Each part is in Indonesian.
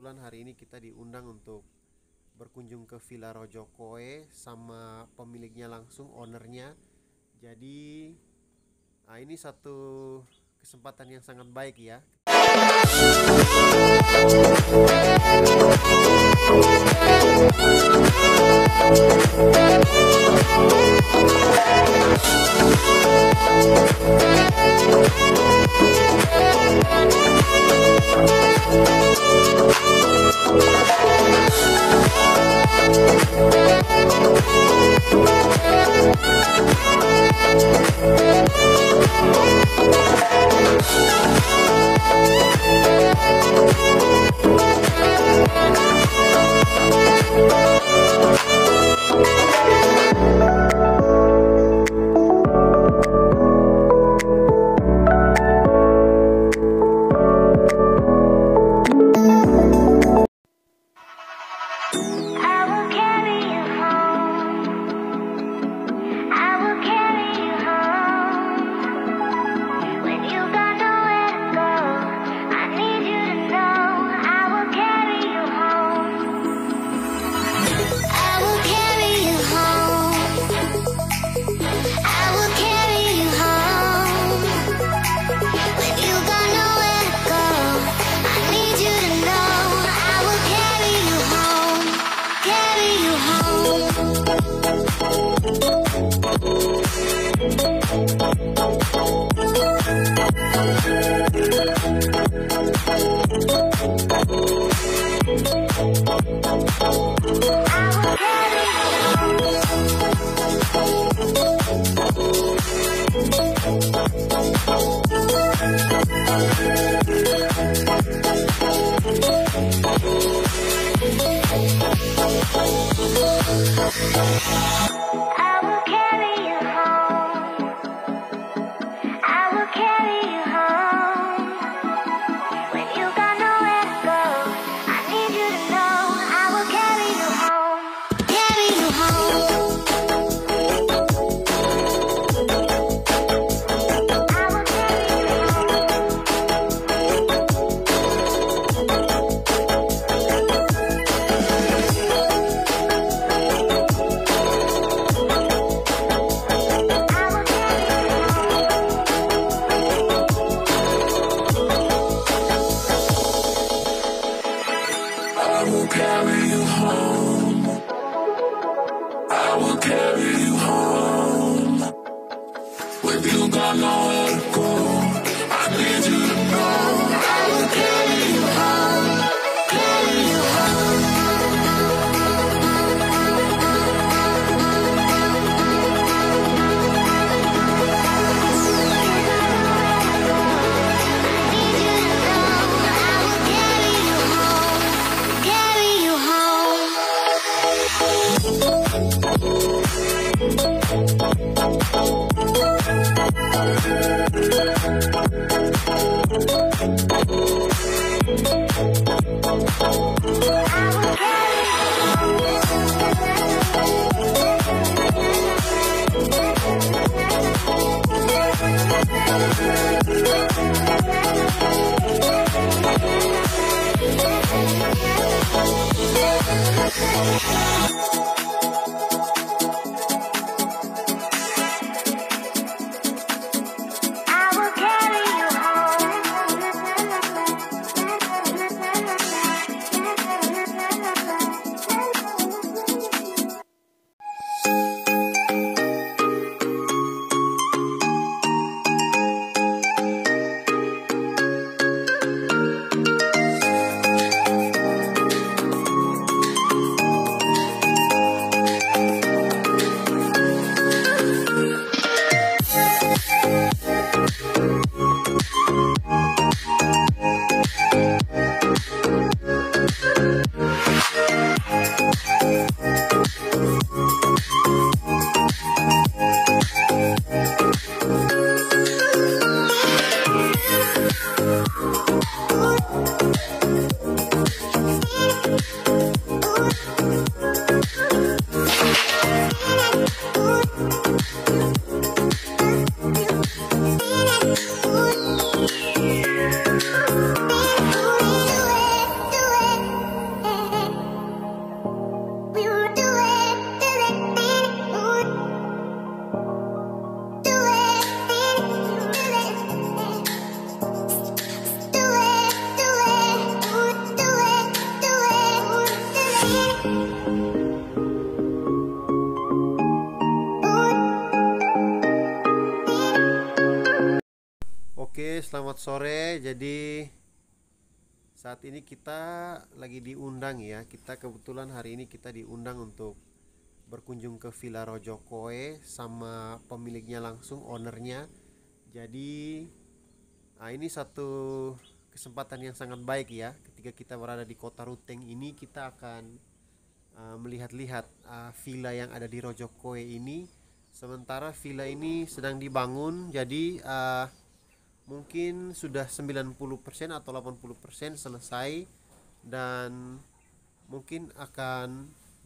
Kebetulan hari ini kita diundang untuk berkunjung ke Villa Rojokoe sama pemiliknya langsung, ownernya. Jadi, ini satu kesempatan yang sangat baik ya. selamat sore. Jadi saat ini kita lagi diundang ya. Kita kebetulan hari ini kita diundang untuk berkunjung ke Villa Rojokoe sama pemiliknya langsung, ownernya. Jadi ini satu kesempatan yang sangat baik ya. Ketika kita berada di kota Ruteng ini, kita akan melihat-lihat villa yang ada di Rojokoe ini. Sementara villa ini sedang dibangun, jadi mungkin sudah 90% atau 80% selesai dan mungkin akan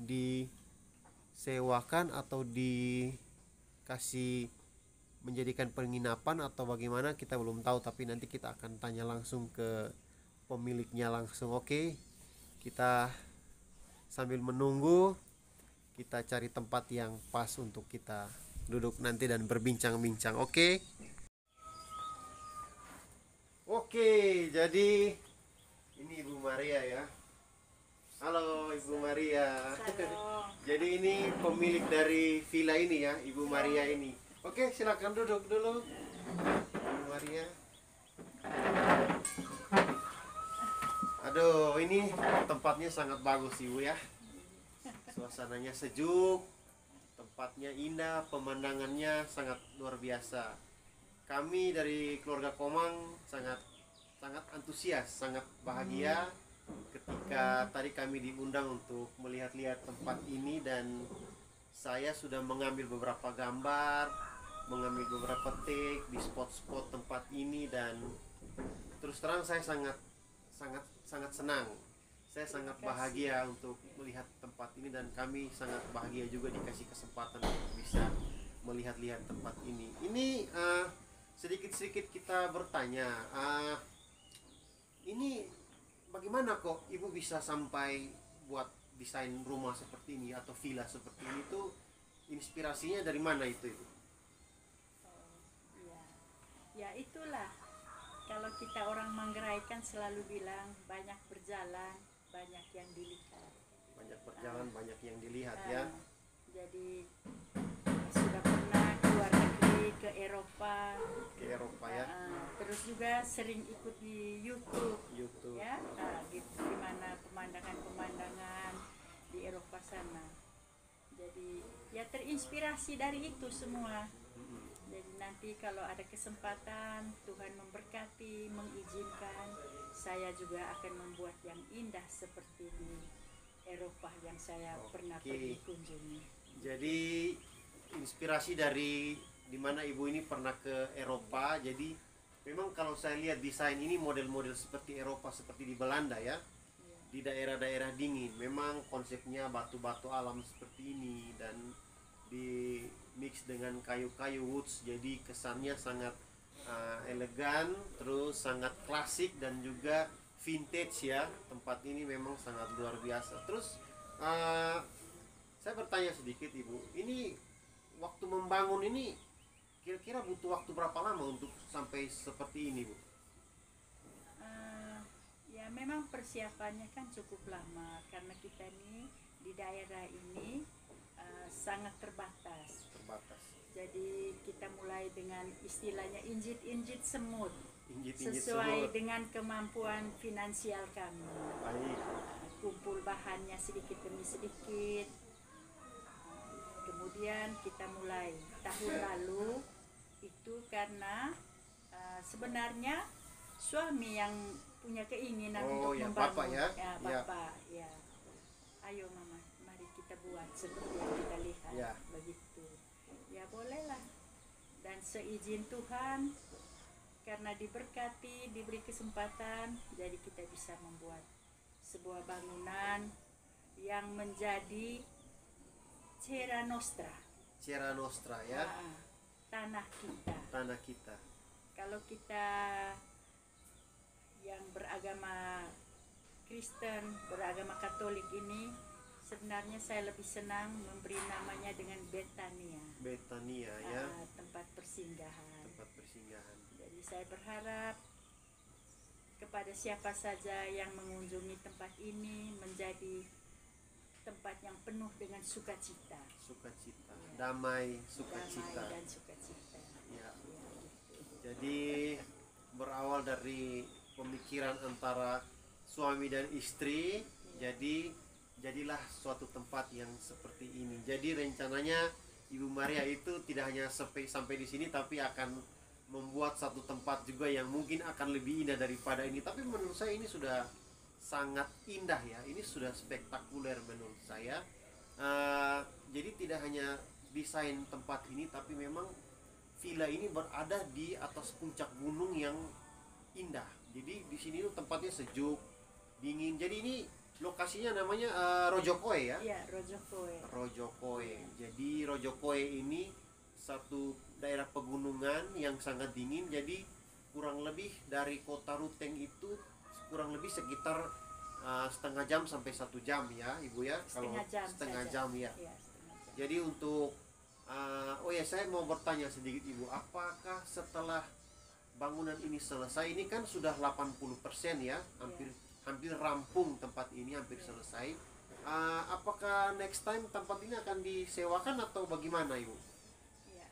disewakan atau dikasih menjadikan penginapan atau bagaimana, kita belum tahu, tapi nanti kita akan tanya langsung ke pemiliknya langsung. Oke, kita sambil menunggu kita cari tempat yang pas untuk kita duduk nanti dan berbincang-bincang. Oke. Oke, jadi ini Ibu Maria ya. Halo Ibu Maria. Halo. Jadi ini pemilik dari villa ini ya, Ibu Maria ini. Oke, silakan duduk dulu, Ibu Maria. Aduh, ini tempatnya sangat bagus Ibu ya. Suasananya sejuk, tempatnya indah, pemandangannya sangat luar biasa. Kami dari keluarga Komang sangat antusias, sangat bahagia ketika tadi kami diundang untuk melihat-lihat tempat ini, dan saya sudah mengambil beberapa gambar, mengambil beberapa take di spot-spot tempat ini, dan terus terang saya sangat senang. Saya sangat bahagia untuk melihat tempat ini, dan kami sangat bahagia juga dikasih kesempatan untuk bisa melihat-lihat tempat ini. Ini sedikit-sedikit kita bertanya, ini bagaimana kok Ibu bisa sampai buat desain rumah seperti ini atau villa seperti ini, tuh inspirasinya dari mana itu Ibu? Ya itulah, kalau kita orang Manggarai kan selalu bilang banyak berjalan, banyak yang dilihat. Banyak berjalan, banyak yang dilihat ya. Jadi sudah pernah keluar negeri ke Eropa. Ke Eropa ya. Terus juga sering ikut di YouTube. Ya, gitu, gimana pemandangan-pemandangan di Eropa sana. Jadi ya terinspirasi dari itu semua. Jadi nanti kalau ada kesempatan, Tuhan memberkati, mengizinkan, saya juga akan membuat yang indah seperti di Eropa yang saya pernah pergi kunjungi. Jadi inspirasi dari dimana Ibu ini pernah ke Eropa. Jadi memang kalau saya lihat desain ini model-model seperti Eropa, seperti di Belanda ya, di daerah-daerah dingin. Memang konsepnya batu-batu alam seperti ini dan di mix dengan kayu-kayu woods, jadi kesannya sangat elegan, terus sangat klasik dan juga vintage ya. Tempat ini memang sangat luar biasa. Terus saya bertanya sedikit Ibu, ini waktu membangun ini kira-kira butuh waktu berapa lama untuk sampai seperti ini Bu? Ya memang persiapannya kan cukup lama karena kita ini di daerah ini sangat terbatas. Jadi kita mulai dengan istilahnya injit-injit semut, sesuai dengan kemampuan finansial kami. Kumpul bahannya sedikit demi sedikit. Kemudian kita mulai tahun lalu itu karena sebenarnya suami yang punya keinginan untuk membangun. Bapak ya? Bapak ya. Ayo Mama, mari kita buat seperti yang kita lihat. Ya. Begitu. Ya bolehlah. Dan seizin Tuhan, karena diberkati, diberi kesempatan, jadi kita bisa membuat sebuah bangunan yang menjadi Terra Nostra. Terra Nostra ya. Tanah kita. Tanah kita. Kalau kita yang beragama Kristen, beragama Katolik ini, sebenarnya saya lebih senang memberi namanya dengan Betania. Betania ya. Tempat persinggahan. Tempat persinggahan. Jadi saya berharap kepada siapa saja yang mengunjungi tempat ini menjadi tempat yang penuh dengan sukacita. Sukacita, ya. Damai, sukacita. Damai dan sukacita. Ya. Ya, gitu. Jadi berawal dari pemikiran antara suami dan istri, jadi jadilah suatu tempat yang seperti ini. Jadi rencananya Ibu Maria itu tidak hanya sampai di sini, tapi akan membuat satu tempat juga yang mungkin akan lebih indah daripada ini. Tapi menurut saya ini sudah sangat indah ya, ini sudah spektakuler menurut saya. Jadi tidak hanya desain tempat ini, tapi memang villa ini berada di atas puncak gunung yang indah. Jadi di sini tuh tempatnya sejuk, dingin. Jadi ini lokasinya namanya Rojokoe ya. Iya, Rojokoe. Rojokoe. Jadi Rojokoe ini satu daerah pegunungan yang sangat dingin. Jadi kurang lebih dari kota Ruteng itu kurang lebih sekitar setengah jam sampai 1 jam ya Ibu ya. Setengah jam ya. Iya, setengah jam. Jadi untuk oh ya, saya mau bertanya sedikit Ibu, apakah setelah bangunan ini selesai, ini kan sudah 80% ya, hampir rampung tempat ini, hampir selesai. Apakah next time tempat ini akan disewakan atau bagaimana Ibu? Ya,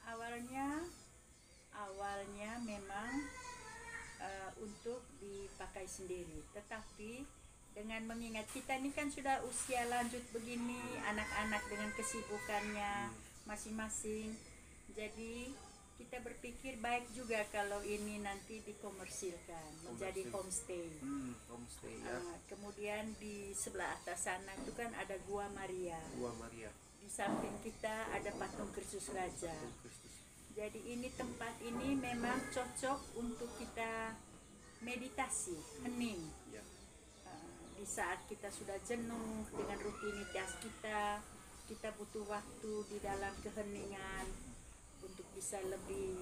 awalnya memang untuk dipakai sendiri, tetapi dengan mengingat kita ini kan sudah usia lanjut begini, anak-anak dengan kesibukannya masing-masing, jadi kita berpikir baik juga kalau ini nanti dikomersilkan menjadi homestay. Homestay ya. Kemudian di sebelah atas sana itu kan ada Gua Maria. Gua Maria. Di samping kita ada patung Kristus Raja. Jadi ini tempat ini memang cocok untuk kita meditasi, hening. Ya. Di saat kita sudah jenuh dengan rutinitas kita butuh waktu di dalam keheningan untuk bisa lebih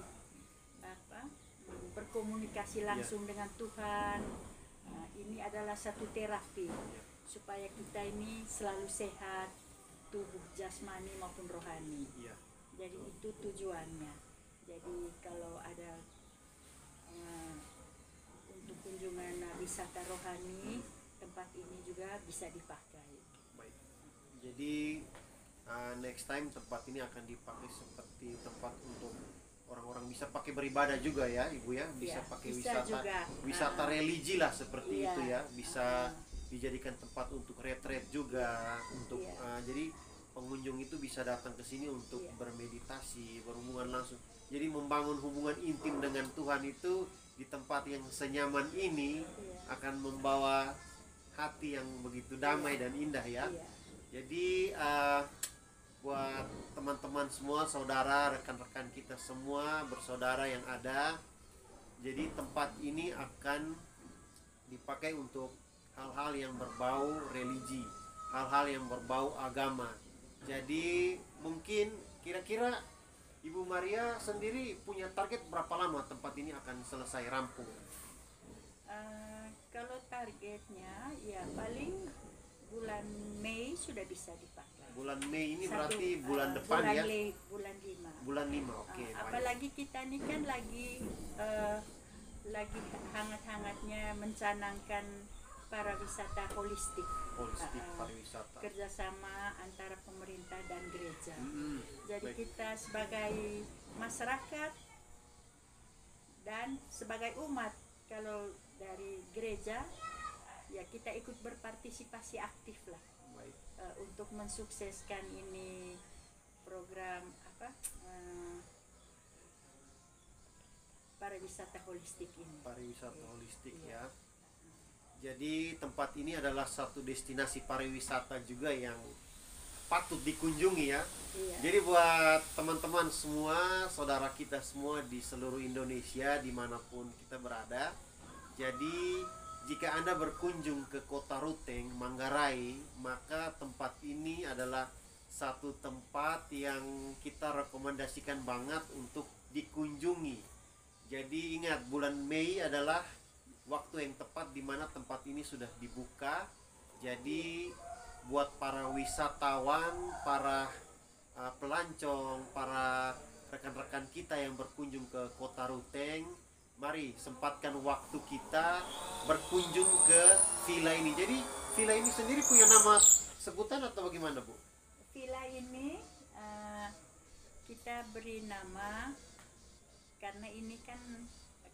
berkomunikasi langsung dengan Tuhan. Ini adalah satu terapi supaya kita ini selalu sehat, tubuh jasmani maupun rohani. Jadi itu tujuannya. Jadi kalau ada untuk kunjungan wisata rohani, tempat ini juga bisa dipakai. Baik. Jadi next time tempat ini akan dipakai seperti tempat untuk orang-orang bisa pakai beribadah juga ya Ibu ya, bisa pakai wisata religi lah seperti itu ya, bisa dijadikan tempat untuk retreat juga, untuk jadi pengunjung itu bisa datang ke sini untuk bermeditasi, berhubungan langsung. Jadi membangun hubungan intim dengan Tuhan itu di tempat yang senyaman ini akan membawa hati yang begitu damai dan indah ya. Jadi buat teman-teman semua, saudara, rekan-rekan kita semua, bersaudara yang ada, jadi tempat ini akan dipakai untuk hal-hal yang berbau religi, hal-hal yang berbau agama. Jadi mungkin kira-kira Ibu Maria sendiri punya target berapa lama tempat ini akan selesai rampung? Kalau targetnya ya paling bulan Mei sudah bisa dipakai. Bulan Mei ini berarti bulan depan ya? Bulan 5. Bulan 5, oke. Apalagi kita ini kan lagi hangat-hangatnya mencanangkan pariwisata holistik. Pariwisata. Kerjasama antara pemerintah dan gereja. Jadi kita sebagai masyarakat dan sebagai umat, kalau dari gereja ya kita ikut berpartisipasi aktif lah untuk mensukseskan ini program pariwisata holistik ini. Pariwisata holistik ya. Jadi tempat ini adalah satu destinasi pariwisata juga yang patut dikunjungi ya. Jadi buat teman-teman semua, saudara kita semua di seluruh Indonesia dimanapun kita berada, jadi jika Anda berkunjung ke kota Ruteng, Manggarai, maka tempat ini adalah satu tempat yang kita rekomendasikan banget untuk dikunjungi. Jadi ingat, bulan Mei adalah waktu yang tepat di mana tempat ini sudah dibuka. Jadi buat para wisatawan, para pelancong, para rekan-rekan kita yang berkunjung ke kota Ruteng, mari sempatkan waktu kita berkunjung ke villa ini. Jadi villa ini sendiri punya nama sebutan atau bagaimana Bu? Villa ini kita beri nama karena ini kan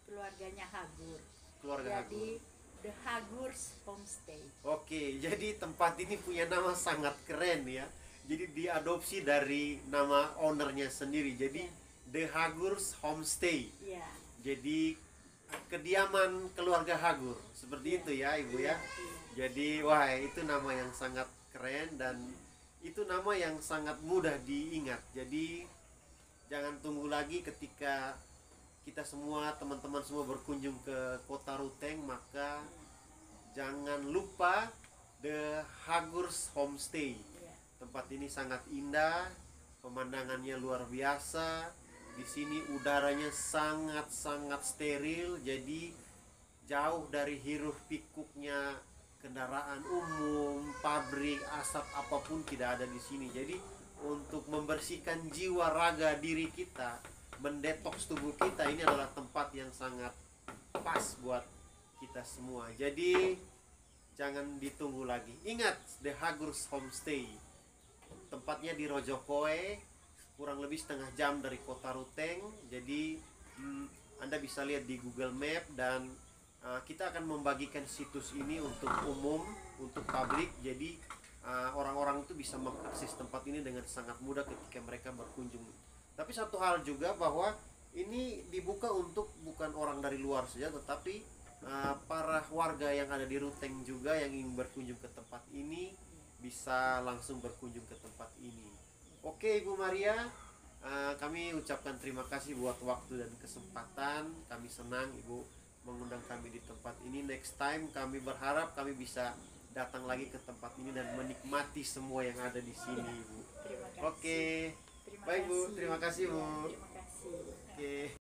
keluarganya Hagur. Keluarga Jadi Hagur. The Hagur's Homestay. Oke, jadi tempat ini punya nama sangat keren ya. Jadi diadopsi dari nama ownernya sendiri. Jadi The Hagur's Homestay. Ya. Jadi kediaman keluarga Hagur. Seperti itu ya, Ibu ya. Iya. Jadi wah, itu nama yang sangat keren dan itu nama yang sangat mudah diingat. Jadi jangan tunggu lagi ketika kita semua, teman-teman semua berkunjung ke Kota Ruteng, maka jangan lupa The Hagur's Homestay. Iya. Tempat ini sangat indah, pemandangannya luar biasa. Di sini udaranya sangat-sangat steril, jadi jauh dari hiruk pikuknya kendaraan umum, pabrik, asap apapun tidak ada di sini. Jadi untuk membersihkan jiwa raga diri kita, mendetoks tubuh kita, ini adalah tempat yang sangat pas buat kita semua. Jadi jangan ditunggu lagi. Ingat, The Hagur's Homestay. Tempatnya di Rojokoe, kurang lebih setengah jam dari Kota Ruteng. Jadi Anda bisa lihat di Google Map dan kita akan membagikan situs ini untuk umum, untuk publik. Jadi orang-orang itu bisa mengakses tempat ini dengan sangat mudah ketika mereka berkunjung. Tapi satu hal juga bahwa ini dibuka untuk bukan orang dari luar saja, tetapi para warga yang ada di Ruteng juga yang ingin berkunjung ke tempat ini bisa langsung berkunjung ke tempat ini. Oke Ibu Maria, kami ucapkan terima kasih buat waktu dan kesempatan. Kami senang Ibu mengundang kami di tempat ini. Next time kami berharap kami bisa datang lagi ke tempat ini dan menikmati semua yang ada di sini, Ibu. Terima kasih. Oke. Terima Baik, Bu. kasih. Terima kasih, Bu. Ya, terima kasih. Oke.